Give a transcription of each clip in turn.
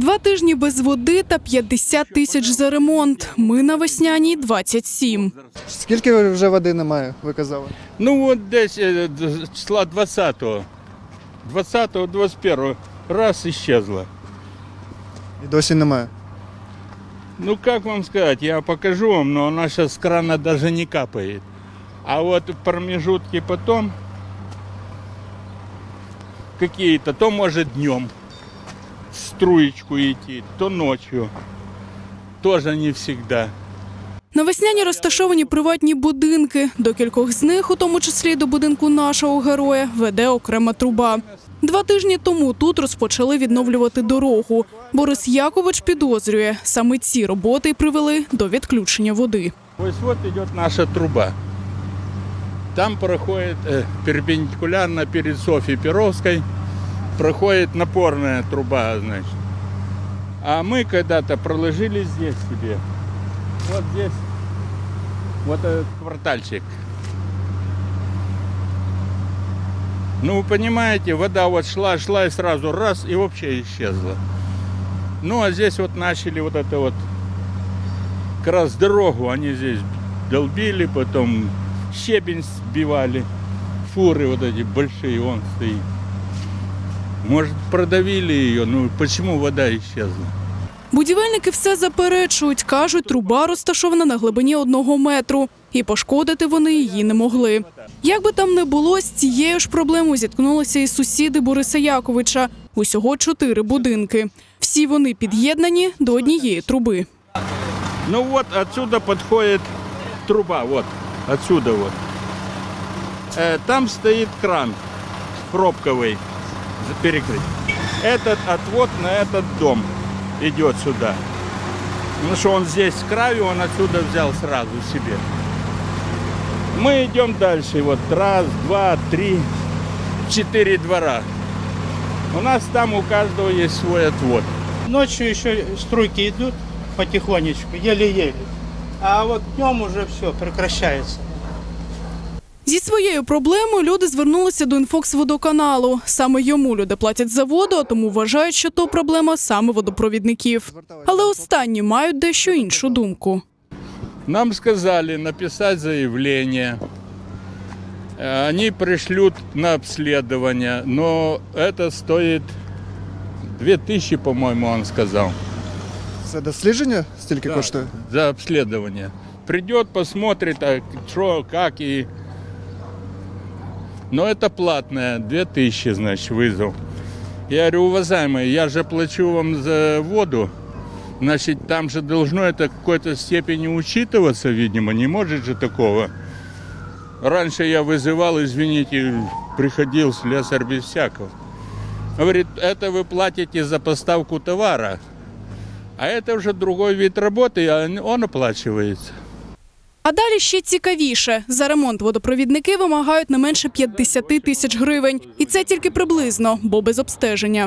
2 тижні без води та 50 тисяч за ремонт. Ми на Весняній 27. Скільки вже води немає, ви казали? Ну от десь числа 20-го, 21-го раз исчезла. І досі немає. Ну как вам сказать, я покажу вам, но она сейчас с крана даже не капает. А вот промежутки потом какие-то, то может днем струечку идти, то ночью. Тоже не всегда. На Весняній розташовані приватні будинки. До кількох з них, у тому числі й до будинку нашого героя, веде окрема труба. 2 тижні тому тут розпочали відновлювати дорогу. Борис Якович підозрює, саме ці роботи й привели до відключення води. Ось вот идет наша труба. Там проходит перпендикулярно перед Софьей Перовской, проходит напорная труба, значит. А мы когда-то проложили здесь себе, вот здесь, вот этот квартальчик. Ну, вы понимаете, вода вот шла и сразу раз, и вообще исчезла. Ну, а здесь вот начали вот это вот, как раз дорогу они здесь долбили, потом щебень сбивали, фуры вот эти большие, он стоит. Может, продавили ее, ну почему вода исчезла? Будівельники все заперечують, кажуть, труба розташована на глибині 1 метру. І пошкодити вони її не могли. Як би там не було, з цією ж проблемою зіткнулися і сусіди Бориса Яковича. Усього 4 будинки. Всі вони під'єднані до однієї труби. Ну вот отсюда подходит труба, вот, отсюда вот. Там стоит кран пробковый, перекрыть. Этот отвод на этот дом идет сюда. Потому что он здесь с краю, он отсюда взял сразу себе. Мы идем дальше, вот раз, два, 3, 4 двора. У нас там у каждого есть свой отвод. Ночью еще струйки идут потихонечку, еле-еле. А вот днем уже все прекращается. Зі своєю проблемою люди звернулися до Інфоксводоканалу. Саме йому люди платять за воду, а тому вважають, що то проблема саме водопровідників. Але останні мають дещо іншу думку. Нам сказали написать заявление. Они пришлют на обследование, но это стоит 2000, по-моему, он сказал. Це дослідження стільки коштує? За обследование. Придет, посмотрит, что, как и... Но это платное, 2000, значит, вызов. Я говорю, уважаемые, я же плачу вам за воду, значит, там же должно это в какой-то степени учитываться, видимо, не может же такого. Раньше я вызывал, извините, приходил слесарь без всякого. Говорит, это вы платите за поставку товара, а это уже другой вид работы, он оплачивается. А далі ще цікавіше. За ремонт водопровідники вимагають не менше 50 тисяч гривень. І це тільки приблизно, бо без обстеження.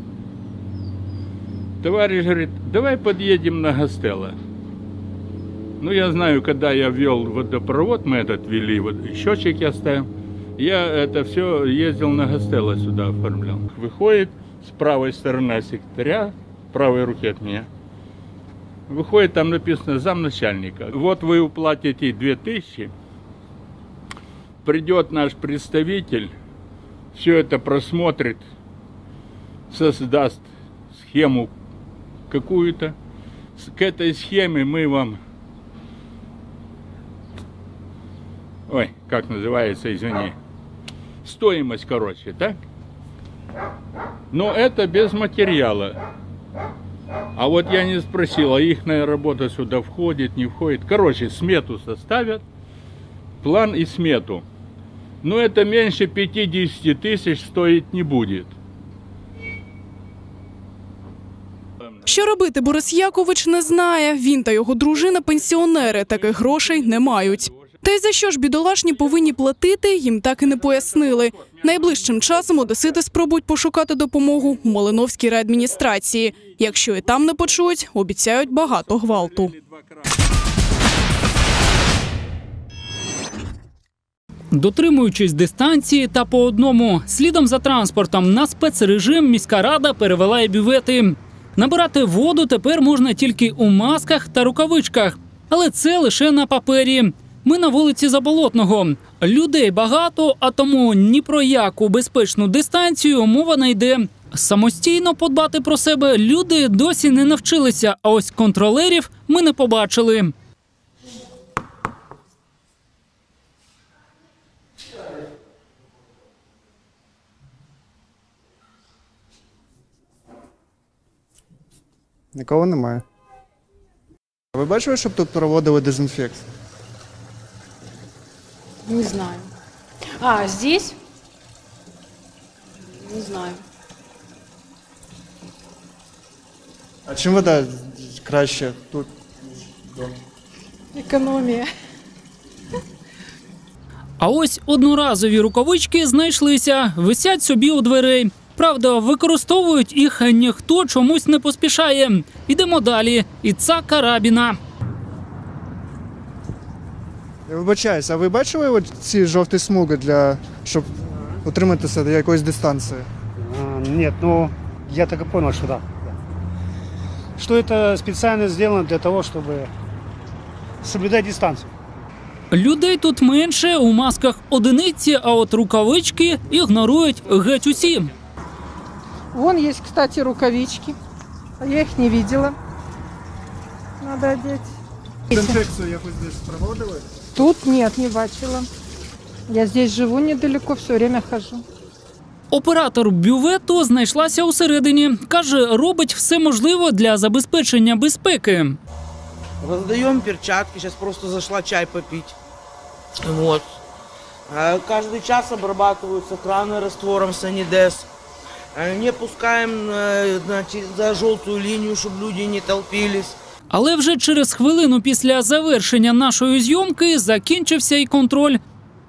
Товарищ говорит, давай подъедем на Гастелло. Ну, я знаю, когда я вел водопровод, мы этот вели, вот счетчик я ставил, я это все ездил на Гастелло сюда оформлял. Выходит с правой стороны секретаря, правой руки от меня, выходит, там написано замначальника. Вот вы уплатите 2000, придет наш представитель, все это просмотрит, создаст схему какую-то. К этой схеме мы вам... Ой, как называется, извини. Стоимость, короче, так? Но это без материала. А вот я не спросил, а ихная работа сюда входит, не входит. Короче, смету составят, план и смету. Но это меньше 50 тысяч стоить не будет. Що робити Борис Якович не знає. Він та його дружина – пенсіонери, таких грошей не мають. Та й за що ж бідолашні повинні платити, їм так і не пояснили. Найближчим часом одесити спробують пошукати допомогу у Малиновській райадміністрації. Якщо і там не почують, обіцяють багато гвалту. Дотримуючись дистанції та по одному, слідом за транспортом на спецрежим міська рада перевела і бювети. Набирати воду тепер можна тільки у масках та рукавичках. Але це лише на папері. Ми на вулиці Заболотного. Людей багато, а тому ні про яку безпечну дистанцію мова не йде. Самостійно подбати про себе люди досі не навчилися, а ось контролерів ми не побачили. Нікого немає. Ви бачили, щоб тут проводили дезінфекцію? Не знаю. А, здесь? Не знаю. А чим вода краще тут? Экономия. А ось одноразові рукавички знайшлися, висять собі у дверей. Правда, використовують їх ніхто чомусь не поспішає. Ідемо далі. Іца Карабіна. Я вибачаюсь, а ви бачили от ці жовті смуги, щоб утриматися до якоїсь дистанції? Нет, ну я так и понял, что да. Что это специально сделано для того, чтобы соблюдать дистанцию. Людей тут менше, у масках одиниці, а от рукавички ігнорують геть усі. Вон есть, кстати, рукавички. А я их не видела. Надо одеть. Дезінфекцію якось десь проводили? Тут нет, не бачила. Я здесь живу недалеко, все время хожу. Оператор бювету знайшлася усередині. Каже, робить все можливе для забезпечення безпеки. Раздаем перчатки, сейчас просто зашла чай попить. Вот. Каждый час обрабатываются краны раствором Санидес. Не пускаем за желтую линию, чтобы люди не толпились. Але вже через хвилину після завершення нашої зйомки закінчився і контроль.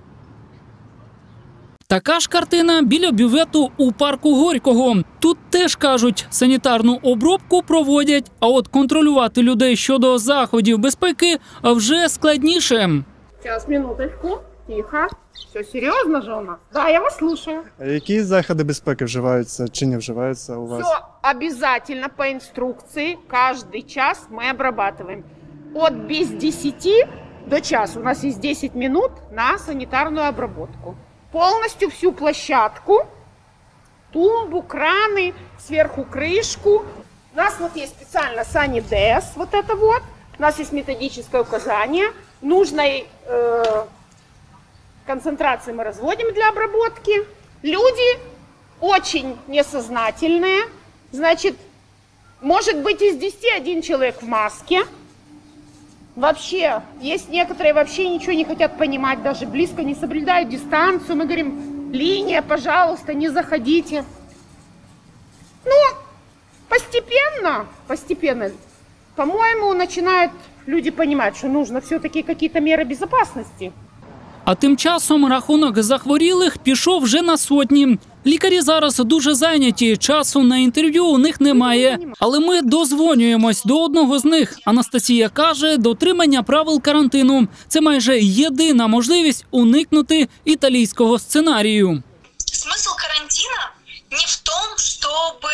Така ж картина біля бювету у парку Горького. Тут теж, кажуть, санітарну обробку проводять, а от контролювати людей щодо заходів безпеки вже складніше. Сейчас, минуточку. Тихо. Все серьезно же у нас? Да, я вас слушаю. А які заходи безпеки вживаються чи не вживаються у вас? Все обязательно по инструкции. Каждый час мы обрабатываем. От без 10 до часа. У нас есть 10 минут на санитарную обработку. Полностью всю площадку, тумбу, краны, сверху крышку. У нас вот есть специально Санидес, вот это вот. У нас есть методическое указание. Нужной концентрации мы разводим для обработки. Люди очень несознательные. Значит, может быть из 10 один человек в маске. Вообще, есть некоторые вообще ничего не хотят понимать, даже близко не соблюдают дистанцию. Мы говорим, линия, пожалуйста, не заходите. Ну, постепенно, по-моему, начинают люди понимать, что нужно все-таки какие-то меры безопасности. А тим часом рахунок захворілих пішов вже на сотні. Лікарі зараз дуже зайняті, часу на інтерв'ю у них немає. Але ми дозвонюємось до одного з них. Анастасія каже, дотримання правил карантину – це майже єдина можливість уникнути італійського сценарію. Смысл карантина не в том, чтобы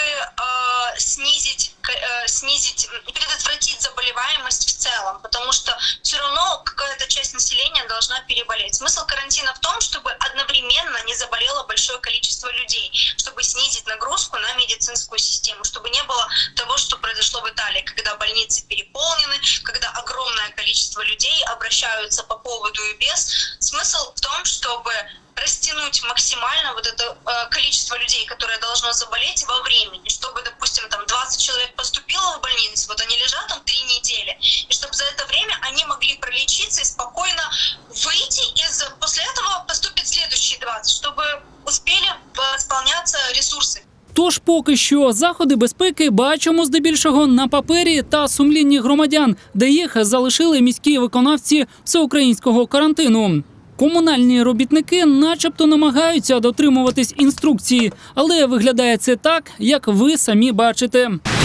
предотвратить заболеваемость в целом, потому что все равно какая-то часть населения должна переболеть. Смысл карантина в том, чтобы одновременно не заболело большое количество людей, чтобы снизить нагрузку на медицинскую систему, чтобы не было того, что произошло в Италии, когда больницы переполнены, когда огромное количество людей обращаются по поводу и без. Смысл в том, чтобы растянуть максимально вот это количество людей, которое должно заболеть во времени, чтобы, допустим, там 20 человек поступило в больницу, вот они лежат там 3 недели, и чтобы за это время они могли пролечиться и спокойно выйти, и после этого поступит следующие 20, чтобы успели восполняться ресурсы. Тож поки що заходи безпеки бачимо здебільшого на папері та сумлінні громадян, де їх залишили міські виконавці всеукраїнського карантину. Комунальні робітники начебто намагаються дотримуватись інструкції, але виглядає це так, як ви самі бачите.